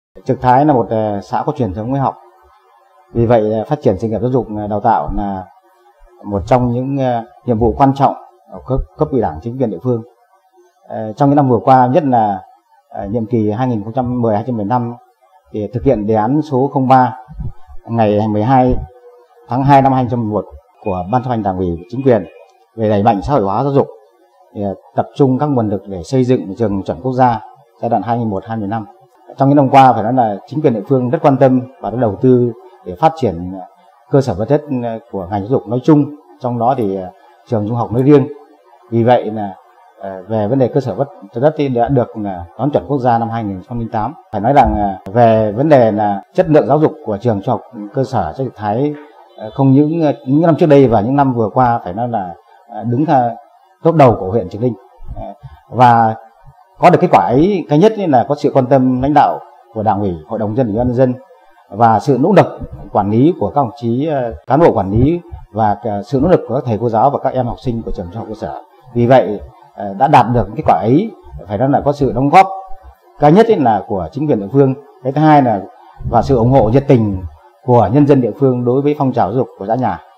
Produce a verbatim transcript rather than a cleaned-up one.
Trực Thái là một xã có truyền thống với học, vì vậy phát triển sự nghiệp giáo dục đào tạo là một trong những nhiệm vụ quan trọng của cấp, cấp ủy Đảng, chính quyền địa phương. Trong những năm vừa qua, nhất là nhiệm kỳ hai nghìn không trăm mười đến hai nghìn không trăm mười lăm, thì thực hiện đề án số không ba ngày mười hai tháng hai năm hai nghìn không trăm mười một của Ban chấp hành Đảng ủy chính quyền về đẩy mạnh xã hội hóa giáo dục, thì tập trung các nguồn lực để xây dựng trường chuẩn quốc gia giai đoạn hai nghìn không trăm mười một đến hai nghìn không trăm mười lăm. Trong những năm qua, phải nói là chính quyền địa phương rất quan tâm và đã đầu tư để phát triển cơ sở vật chất của ngành giáo dục nói chung, trong đó thì trường trung học nói riêng. Vì vậy là về vấn đề cơ sở vật chất thì đã được đón chuẩn quốc gia năm hai nghìn không trăm lẻ tám. Phải nói rằng về vấn đề là chất lượng giáo dục của trường trung học cơ sở Trực Thái không những những năm trước đây và những năm vừa qua phải nói là đứng top đầu của huyện Trực Ninh. Và có được kết quả ấy, cái nhất là có sự quan tâm lãnh đạo của Đảng ủy, Hội đồng nhân dân, Ủy ban nhân dân và sự nỗ lực quản lý của các đồng chí cán bộ quản lý và sự nỗ lực của các thầy cô giáo và các em học sinh của trường trung học cơ sở. Vì vậy đã đạt được kết quả ấy, phải nói là có sự đóng góp cái nhất là của chính quyền địa phương, cái thứ hai là và sự ủng hộ nhiệt tình của nhân dân địa phương đối với phong trào giáo dục của xã nhà.